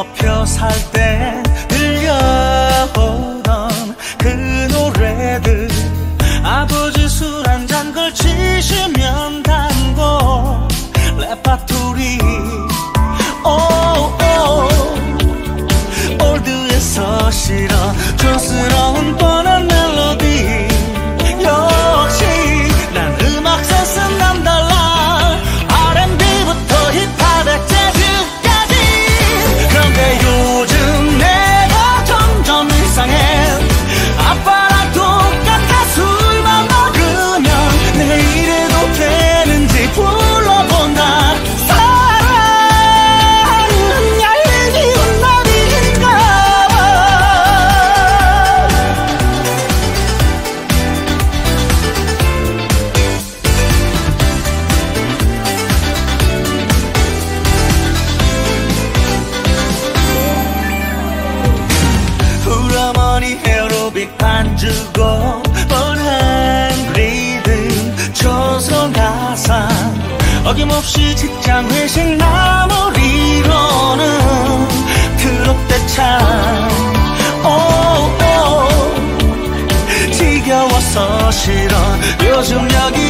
엎여 살 때 들려오던 그 노래들, 아버지 술 한 잔 걸치시면 단고 레파토리. 올드에서 실어 촌스러운 뻔한 멜로디. 역시 난 음악 센스는 남달라. R&B부터 힙합에 재즈까지. 그런데 요즘 내가 점점 이상해. 아빠랑 똑같아. 술만 먹으면 내일에도 되는지 불러본다. 사랑은 얄미운 나비인가 봐. 우리 에어로빅 반주고 뻔한 리듬 조성 가사, 어김없이 직장 회식 마무리로는 트롯 대찬. 지겨워서 싫어 요즘 여기